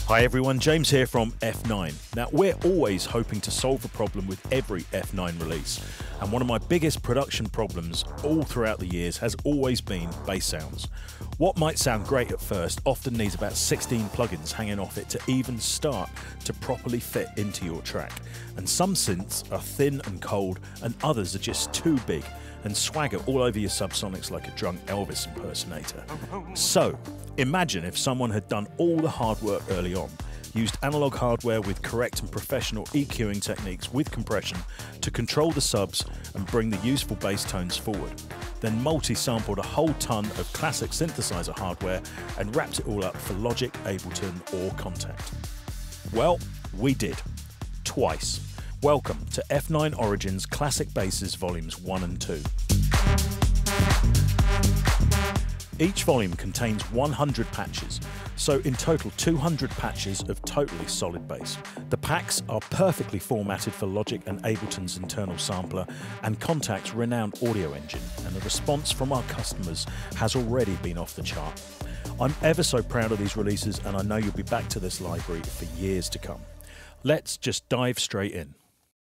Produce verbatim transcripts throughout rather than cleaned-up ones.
Hi everyone, James here from F nine. Now we're always hoping to solve the problem with every F nine release, and one of my biggest production problems all throughout the years has always been bass sounds. What might sound great at first often needs about sixteen plugins hanging off it to even start to properly fit into your track, and some synths are thin and cold and others are just too big and swagger all over your subsonics like a drunk Elvis impersonator. So, imagine if someone had done all the hard work early on, used analog hardware with correct and professional EQing techniques with compression to control the subs and bring the useful bass tones forward, then multi-sampled a whole ton of classic synthesizer hardware and wrapped it all up for Logic, Ableton or Kontakt. Well, we did. Twice. Welcome to F nine Origins Classic Basses Volumes one and two. Each volume contains one hundred patches, so in total two hundred patches of totally solid bass. The packs are perfectly formatted for Logic and Ableton's internal sampler and Kontakt's renowned audio engine, and the response from our customers has already been off the chart. I'm ever so proud of these releases, and I know you'll be back to this library for years to come. Let's just dive straight in.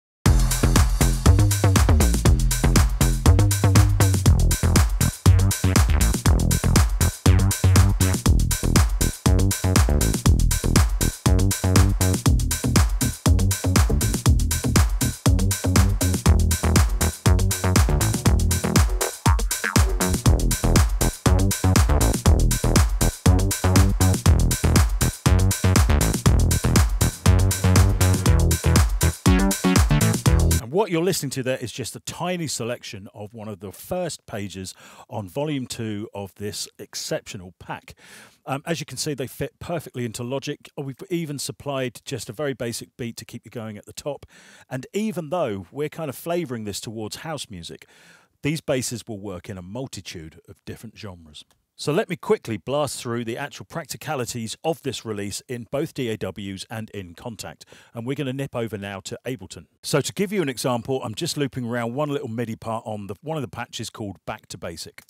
What you're listening to there is just a tiny selection of one of the first pages on volume two of this exceptional pack. Um, as you can see, they fit perfectly into Logic. We've even supplied just a very basic beat to keep you going at the top. And even though we're kind of flavouring this towards house music, these basses will work in a multitude of different genres. So let me quickly blast through the actual practicalities of this release in both D A Ws and in Kontakt. And we're going to nip over now to Ableton. So to give you an example, I'm just looping around one little MIDI part on the, one of the patches called Back to Basic.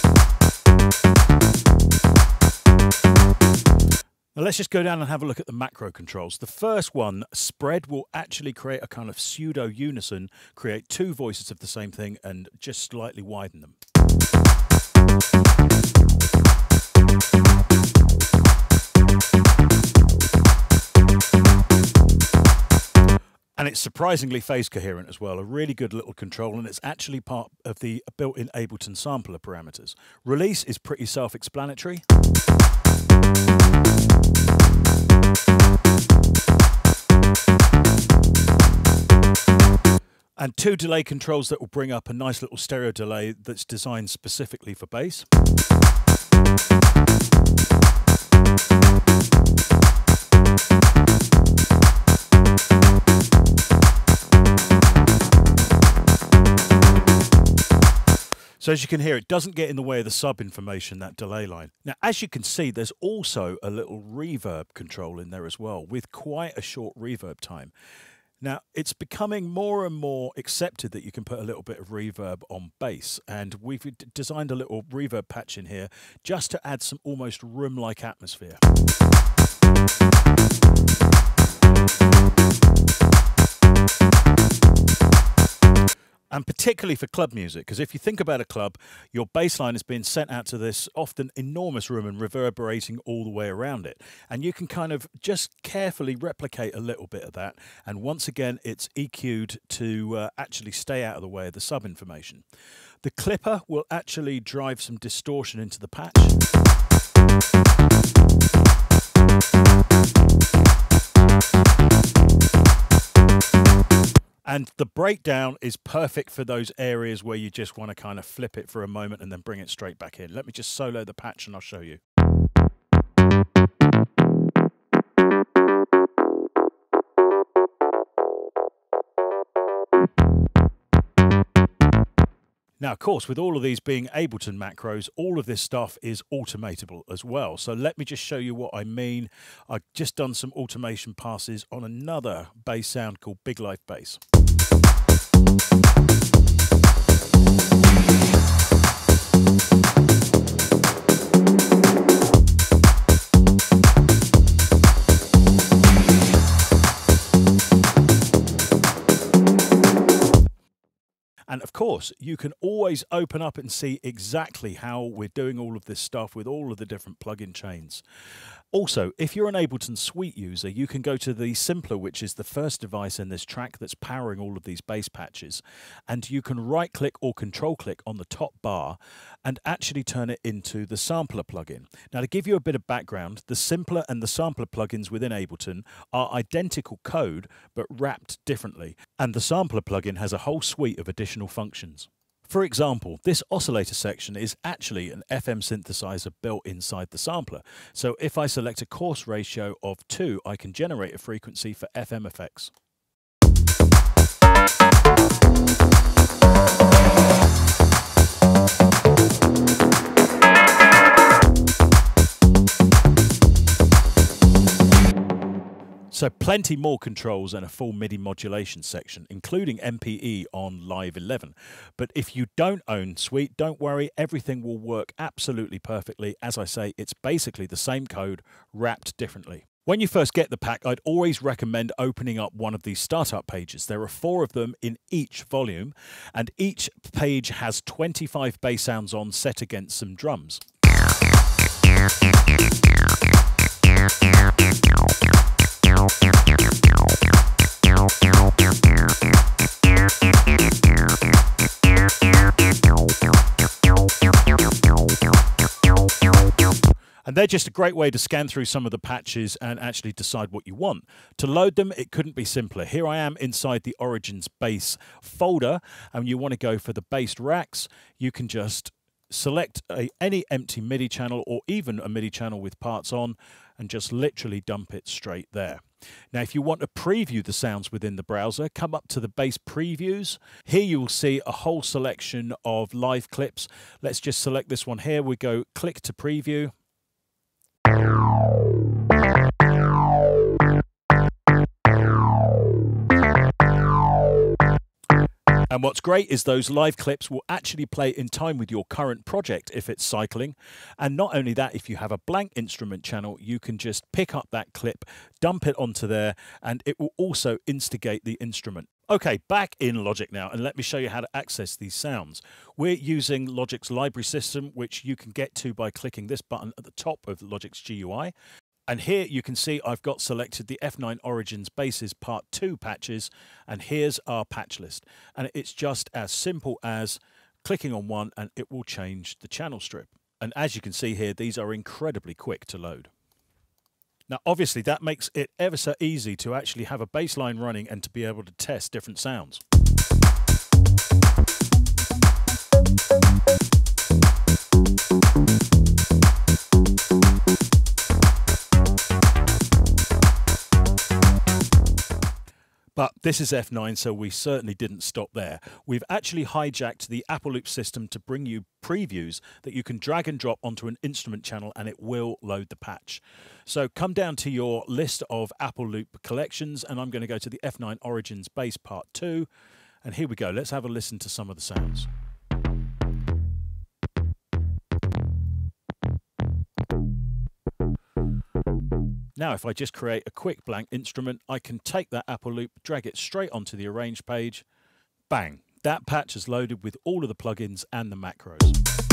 Now let's just go down and have a look at the macro controls. The first one, spread, will actually create a kind of pseudo unison, create two voices of the same thing and just slightly widen them. And it's surprisingly phase coherent as well, a really good little control, and it's actually part of the built-in Ableton sampler parameters. Release is pretty self-explanatory. And two delay controls that will bring up a nice little stereo delay that's designed specifically for bass. So as you can hear, it doesn't get in the way of the sub information, that delay line. Now, as you can see, there's also a little reverb control in there as well, with quite a short reverb time. Now, it's becoming more and more accepted that you can put a little bit of reverb on bass, and we've designed a little reverb patch in here just to add some almost room-like atmosphere. And particularly for club music, because if you think about a club, your bass line is being sent out to this often enormous room and reverberating all the way around it. And you can kind of just carefully replicate a little bit of that. And once again, it's E Q'd to uh, actually stay out of the way of the sub information. The clipper will actually drive some distortion into the patch. And the breakdown is perfect for those areas where you just want to kind of flip it for a moment and then bring it straight back in. Let me just solo the patch and I'll show you. Now, of course, with all of these being Ableton macros, all of this stuff is automatable as well. So let me just show you what I mean. I've just done some automation passes on another bass sound called Big Life Bass. course, you can always open up and see exactly how we're doing all of this stuff with all of the different plugin chains. Also, if you're an Ableton Suite user, you can go to the Simpler, which is the first device in this track that's powering all of these bass patches, and you can right-click or control-click on the top bar and actually turn it into the Sampler plugin. Now, to give you a bit of background, the Simpler and the Sampler plugins within Ableton are identical code, but wrapped differently, and the Sampler plugin has a whole suite of additional functions. For example, this oscillator section is actually an F M synthesizer built inside the sampler. So if I select a coarse ratio of two, I can generate a frequency for F M effects. So plenty more controls and a full MIDI modulation section, including M P E on Live eleven. But if you don't own Suite, don't worry, everything will work absolutely perfectly. As I say, it's basically the same code wrapped differently. When you first get the pack, I'd always recommend opening up one of these startup pages. There are four of them in each volume, and each page has twenty-five bass sounds on set against some drums. And they're just a great way to scan through some of the patches and actually decide what you want. To load them, it couldn't be simpler. Here I am inside the Origins bass folder, and you want to go for the bass racks. You can just select a, any empty MIDI channel or even a MIDI channel with parts on and just literally dump it straight there. Now, if you want to preview the sounds within the browser, come up to the bass previews. Here you will see a whole selection of live clips. Let's just select this one here. We go click to preview. And what's great is those live clips will actually play in time with your current project if it's cycling. And not only that, if you have a blank instrument channel, you can just pick up that clip, dump it onto there, and it will also instigate the instrument. Okay, back in Logic now, and let me show you how to access these sounds. We're using Logic's library system, which you can get to by clicking this button at the top of Logic's G U I. And here you can see I've got selected the F nine Origins Basses Part two patches, and here's our patch list. And it's just as simple as clicking on one and it will change the channel strip. And as you can see here, these are incredibly quick to load. Now, obviously, that makes it ever so easy to actually have a bass line running and to be able to test different sounds. But this is F nine, so we certainly didn't stop there. We've actually hijacked the Apple Loop system to bring you previews that you can drag and drop onto an instrument channel and it will load the patch. So come down to your list of Apple Loop collections, and I'm going to go to the F nine Origins Bass Part two. And here we go. Let's have a listen to some of the sounds. Now, if I just create a quick blank instrument, I can take that Apple Loop, drag it straight onto the Arrange page. Bang! That patch is loaded with all of the plugins and the macros.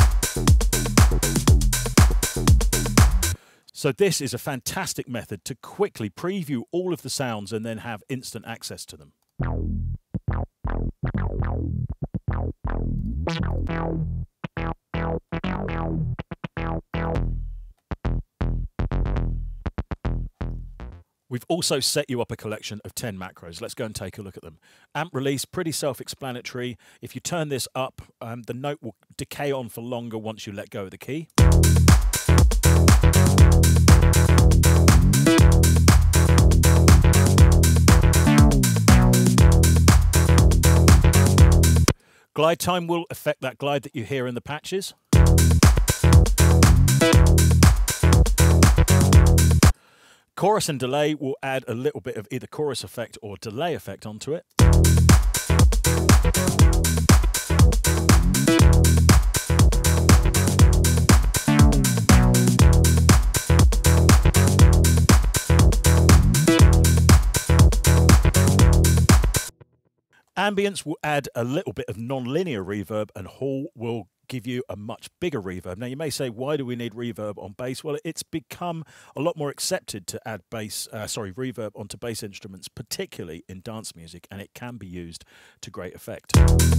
So this is a fantastic method to quickly preview all of the sounds and then have instant access to them. We've also set you up a collection of ten macros. Let's go and take a look at them. Amp release, pretty self-explanatory. If you turn this up, um, the note will decay on for longer once you let go of the key. Glide time will affect that glide that you hear in the patches. Chorus and delay will add a little bit of either chorus effect or delay effect onto it. Ambience will add a little bit of non-linear reverb, and Hall will give you a much bigger reverb. Now you may say, why do we need reverb on bass? Well, it's become a lot more accepted to add bass, uh, sorry, reverb onto bass instruments, particularly in dance music, and it can be used to great effect.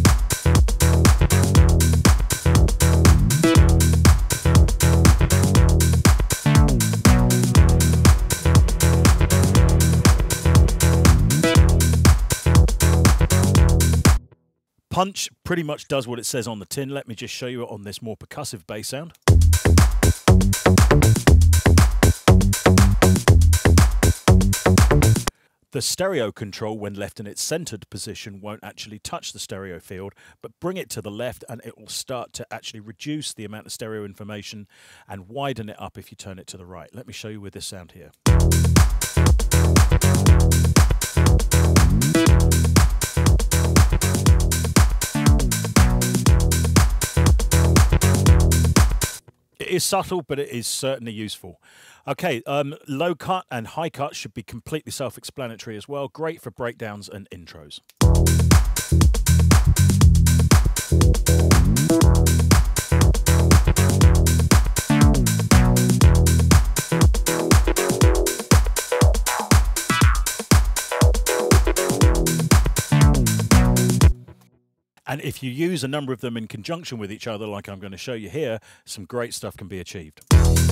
Punch pretty much does what it says on the tin. Let me just show you it on this more percussive bass sound. The stereo control, when left in its centered position, won't actually touch the stereo field, but bring it to the left and it will start to actually reduce the amount of stereo information and widen it up if you turn it to the right. Let me show you with this sound here. It is subtle, but it is certainly useful. Okay, um, low cut and high cut should be completely self-explanatory as well. Great for breakdowns and intros. And if you use a number of them in conjunction with each other, like I'm going to show you here, some great stuff can be achieved.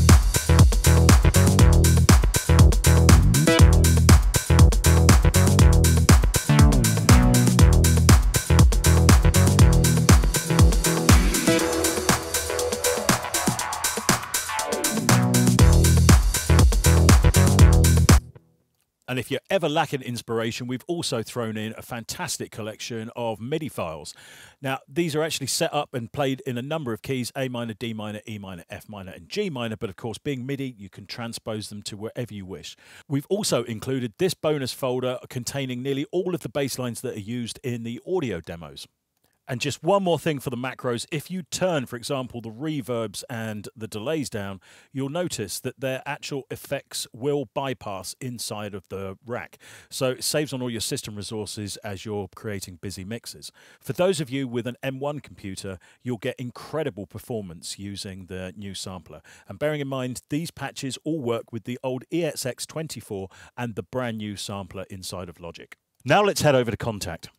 And if you're ever lacking inspiration, we've also thrown in a fantastic collection of MIDI files. Now, these are actually set up and played in a number of keys: A minor, D minor, E minor, F minor, and G minor. But of course, being MIDI, you can transpose them to wherever you wish. We've also included this bonus folder containing nearly all of the bass lines that are used in the audio demos. And just one more thing for the macros: if you turn, for example, the reverbs and the delays down, you'll notice that their actual effects will bypass inside of the rack. So it saves on all your system resources as you're creating busy mixes. For those of you with an M one computer, you'll get incredible performance using the new sampler. And bearing in mind, these patches all work with the old E S X twenty-four and the brand new sampler inside of Logic. Now let's head over to Kontakt.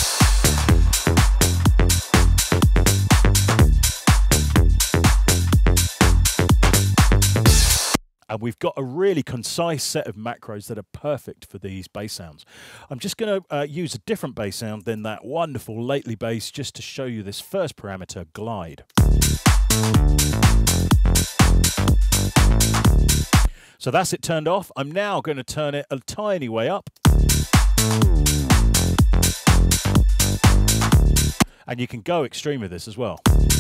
And we've got a really concise set of macros that are perfect for these bass sounds. I'm just going to uh, use a different bass sound than that wonderful lately bass just to show you this first parameter, glide. So that's it turned off. I'm now going to turn it a tiny way up. And you can go extreme with this as well.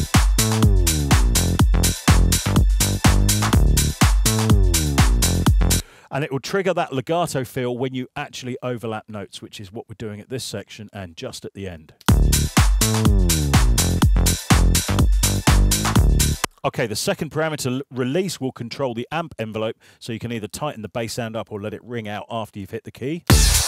And it will trigger that legato feel when you actually overlap notes, which is what we're doing at this section and just at the end. Okay, the second parameter, release, will control the amp envelope, so you can either tighten the bass sound up or let it ring out after you've hit the key.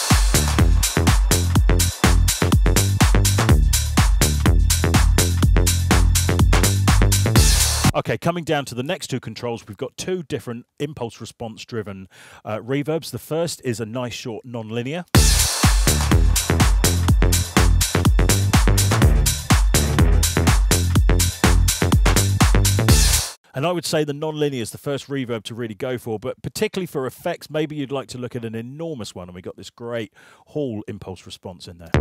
Okay, coming down to the next two controls, we've got two different impulse response driven uh, reverbs. The first is a nice short non-linear. And I would say the non-linear is the first reverb to really go for, but particularly for effects, maybe you'd like to look at an enormous one, and we got this great Hall impulse response in there.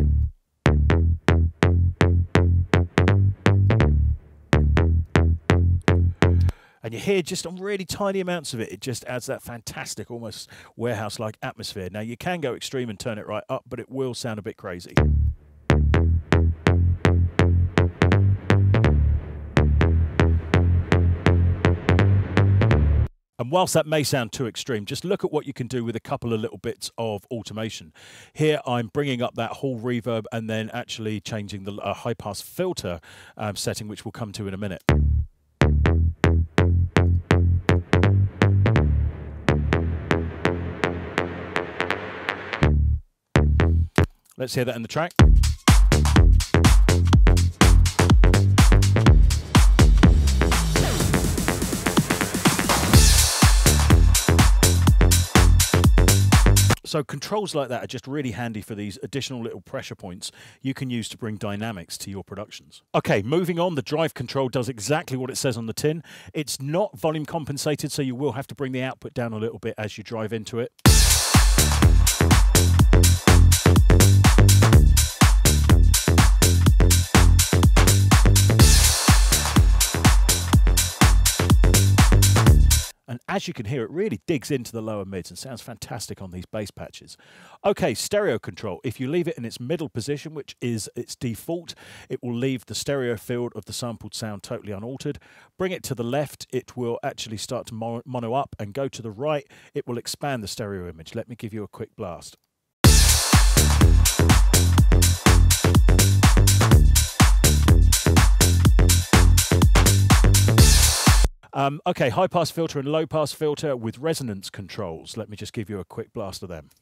And you hear just on really tiny amounts of it, it just adds that fantastic, almost warehouse-like atmosphere. Now, you can go extreme and turn it right up, but it will sound a bit crazy. And whilst that may sound too extreme, just look at what you can do with a couple of little bits of automation. Here I'm bringing up that Hall reverb and then actually changing the uh, high-pass filter um, setting, which we'll come to in a minute. Let's hear that in the track. So controls like that are just really handy for these additional little pressure points you can use to bring dynamics to your productions. Okay, moving on, the drive control does exactly what it says on the tin. It's not volume compensated, so you will have to bring the output down a little bit as you drive into it. And as you can hear, it really digs into the lower mids and sounds fantastic on these bass patches. Okay, stereo control. If you leave it in its middle position, which is its default, it will leave the stereo field of the sampled sound totally unaltered. Bring it to the left, it will actually start to mono up, and go to the right, it will expand the stereo image. Let me give you a quick blast. Um, okay, high pass filter and low pass filter with resonance controls. Let me just give you a quick blast of them.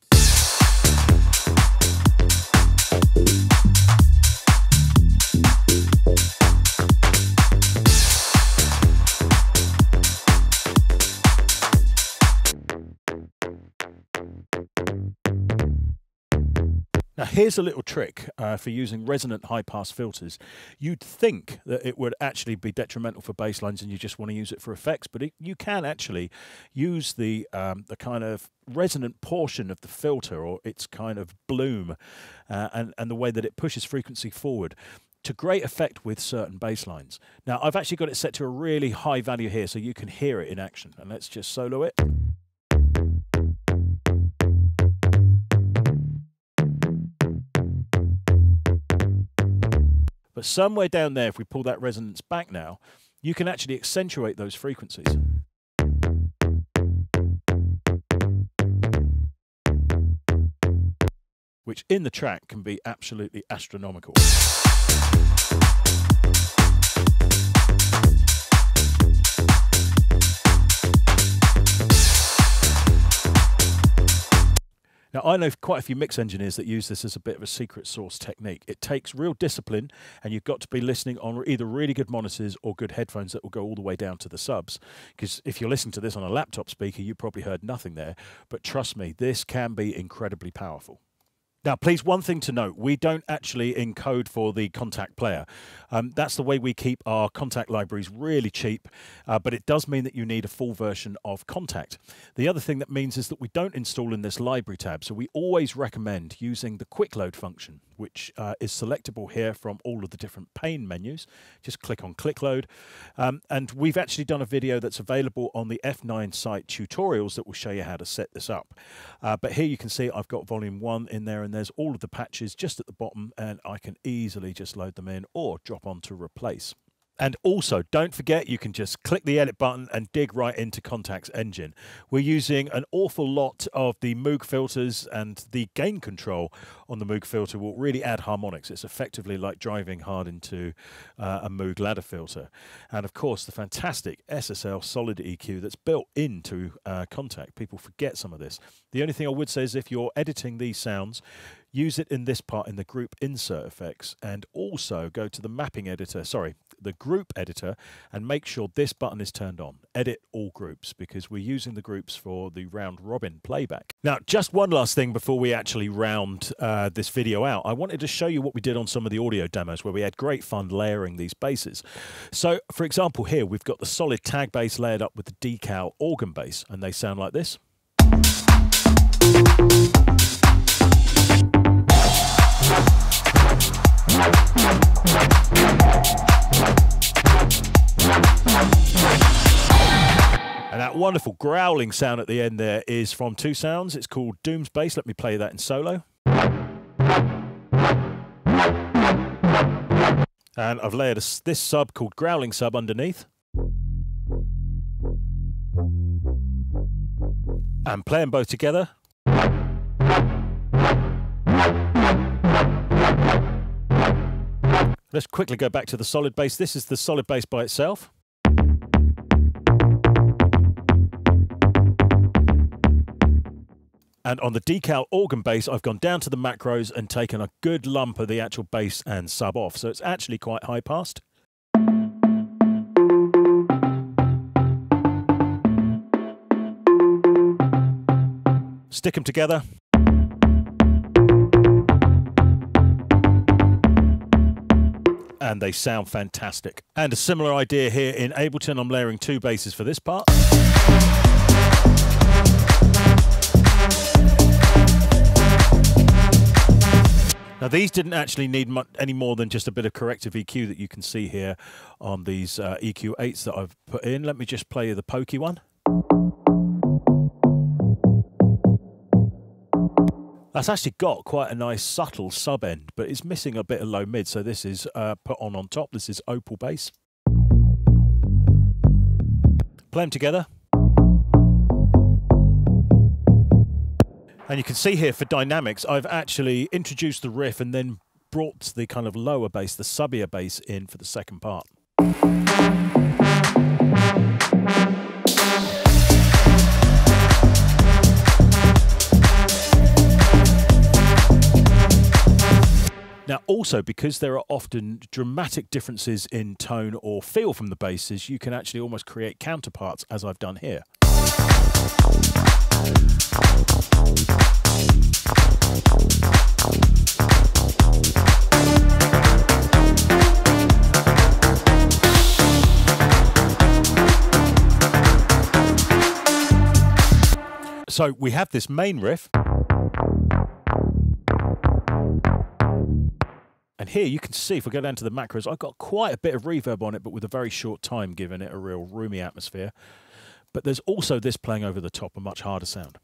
Now here's a little trick uh, for using resonant high-pass filters. You'd think that it would actually be detrimental for bass lines and you just want to use it for effects, but it, you can actually use the, um, the kind of resonant portion of the filter, or its kind of bloom, uh, and, and the way that it pushes frequency forward to great effect with certain bass lines. Now I've actually got it set to a really high value here so you can hear it in action. And let's just solo it. But somewhere down there, if we pull that resonance back now, you can actually accentuate those frequencies. Which in the track can be absolutely astronomical. Now, I know quite a few mix engineers that use this as a bit of a secret sauce technique. It takes real discipline, and you've got to be listening on either really good monitors or good headphones that will go all the way down to the subs. Because if you're listening to this on a laptop speaker, you probably heard nothing there. But trust me, this can be incredibly powerful. Now, please, one thing to note, we don't actually encode for the Kontakt player. Um, that's the way we keep our Kontakt libraries really cheap, uh, but it does mean that you need a full version of Kontakt. The other thing that means is that we don't install in this library tab, so we always recommend using the quick load function, which uh, is selectable here from all of the different pane menus. Just click on click load. Um, and we've actually done a video that's available on the F nine site tutorials that will show you how to set this up. Uh, but here you can see I've got volume one in there, and there's all of the patches just at the bottom, and I can easily just load them in or drop on to replace. And also, don't forget, you can just click the edit button and dig right into Kontakt's engine. We're using an awful lot of the Moog filters, and the gain control on the Moog filter will really add harmonics. It's effectively like driving hard into uh, a Moog ladder filter. And of course, the fantastic S S L solid E Q that's built into uh, Kontakt. People forget some of this. The only thing I would say is if you're editing these sounds, use it in this part in the group insert effects, and also go to the mapping editor, sorry, the group editor, and make sure this button is turned on. Edit all groups, because we're using the groups for the round robin playback. Now, just one last thing before we actually round uh, this video out. I wanted to show you what we did on some of the audio demos where we had great fun layering these basses. So, for example, here we've got the solid tag bass layered up with the decal organ bass, and they sound like this. And that wonderful growling sound at the end there is from two sounds. It's called Doom's Bass. Let me play that in solo. And I've layered a, this sub called Growling Sub underneath. And play them both together. Let's quickly go back to the solid bass. This is the solid bass by itself. And on the decal organ bass, I've gone down to the macros and taken a good lump of the actual bass and sub off. So it's actually quite high passed. Stick them together. and they sound fantastic. And a similar idea here in Ableton. I'm layering two basses for this part. Now these didn't actually need much, any more than just a bit of corrective E Q that you can see here on these uh, E Q eights that I've put in. Let me just play you the pokey one. That's actually got quite a nice subtle sub end, but it's missing a bit of low mid, so this is uh, put on on top. This is opal bass. Play them together. And you can see here for dynamics, I've actually introduced the riff and then brought the kind of lower bass, the subbier bass in for the second part. Now also, because there are often dramatic differences in tone or feel from the basses, you can actually almost create counterparts as I've done here. So we have this main riff. And here you can see, if we go down to the macros, I've got quite a bit of reverb on it, but with a very short time, giving it a real roomy atmosphere. But there's also this playing over the top, a much harder sound.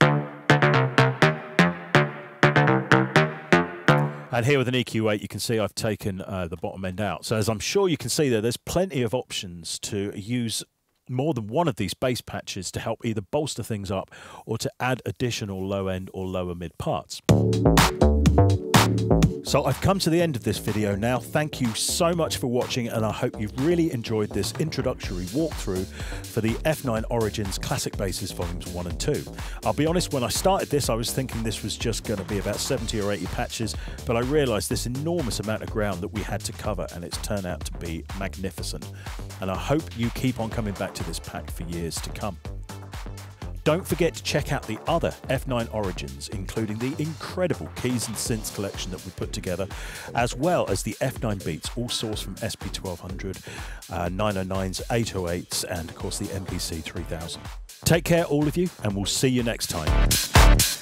And here with an E Q eight, you can see I've taken uh, the bottom end out. So as I'm sure you can see there, there's plenty of options to use more than one of these bass patches to help either bolster things up or to add additional low end or lower mid parts. So I've come to the end of this video now. Thank you so much for watching, and I hope you've really enjoyed this introductory walkthrough for the F nine Origins Classic Basses Volumes one and two. I'll be honest, when I started this, I was thinking this was just going to be about seventy or eighty patches, but I realised this enormous amount of ground that we had to cover, and it's turned out to be magnificent. And I hope you keep on coming back to this pack for years to come. Don't forget to check out the other F nine Origins, including the incredible Keys and Synths collection that we put together, as well as the F nine Beats, all sourced from S P twelve hundred, uh, nine oh nines, eight oh eights, and of course the M P C three thousand. Take care, all of you, and we'll see you next time.